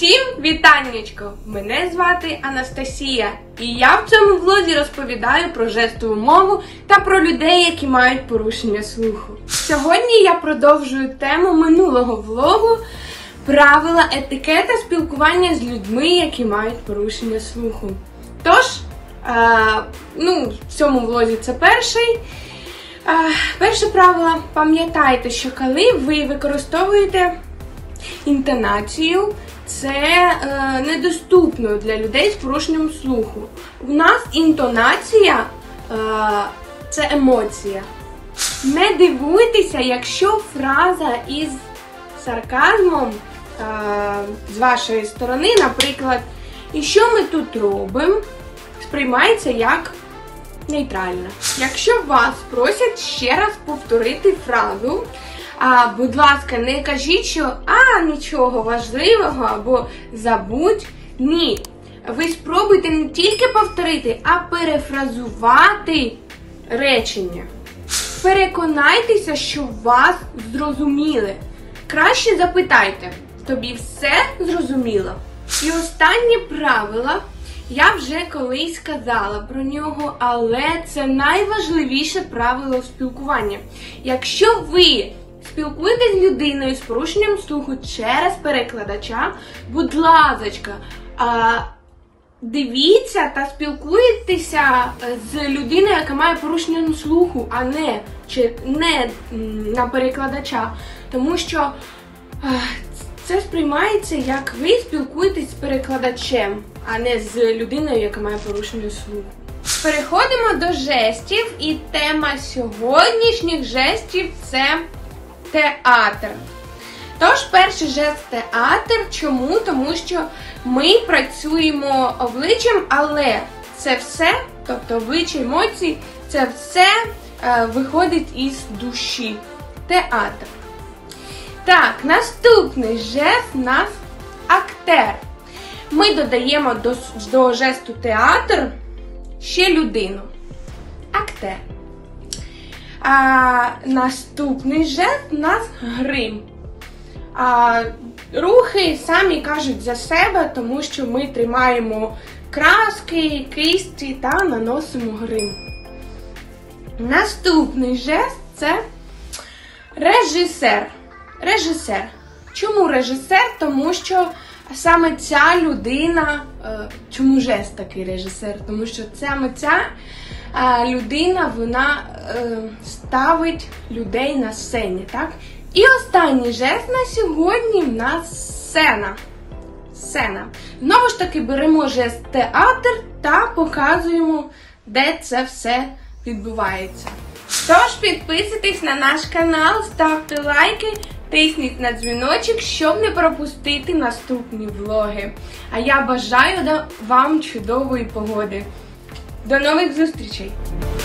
Всім вітаннячко! Мене звати Анастасія, і я в цьому влозі розповідаю про жестову мову та про людей, які мають порушення слуху. Сьогодні я продовжую тему минулого влогу правила етикета спілкування з людьми, які мають порушення слуху. Тож, в цьому влозі це перший. Перше правило. Пам'ятайте, що коли ви використовуєте інтонацію, це недоступно для людей з порушенням слуху. У нас інтонація це емоція. Не дивуйтеся, якщо фраза із сарказмом з вашої сторони, наприклад, «І що ми тут робимо?» сприймається як нейтральна. Якщо вас просять ще раз повторити фразу, будь ласка, не кажіть, що нічого важливого або забудь. Ні. Ви спробуйте не тільки повторити, а перефразувати речення. Переконайтеся, що вас зрозуміли. Краще запитайте, тобі все зрозуміло? І останнє правило, я вже колись сказала про нього, але це найважливіше правило спілкування. Якщо ви спілкуєтесь з людиною з порушенням слуху через перекладача, будь ласочка, дивіться та спілкуйтеся з людиною, яка має порушення слуху, а не на перекладача. Тому що це сприймається, як ви спілкуєтесь з перекладачем, а не з людиною, яка має порушення слуху. Переходимо до жестів, і тема сьогоднішніх жестів – це театр. Тож, перший жест – театр. Чому? Тому що ми працюємо обличчям, але це все, тобто обличчя, емоції, це все виходить із душі. Театр. Так, наступний жест у нас актер. Ми додаємо до жесту театр ще людину. Актер. Наступний жест у нас грим. Рухи самі кажуть за себе, тому що ми тримаємо краски, кисті та наносимо грим. Наступний жест – це режисер. Режисер. Чому режисер? Тому що саме ця людина, чому жест такий режисер? Тому що саме ця людина, вона ставить людей на сцені, так? І останній жест на сьогодні в нас сцена. Сцена. Знову ж таки беремо жест театр та показуємо, де це все відбувається. Тож підписуйтесь на наш канал, ставте лайки, тисніть на дзвіночок, щоб не пропустити наступні влоги. А я бажаю вам чудової погоди. До нових зустрічей!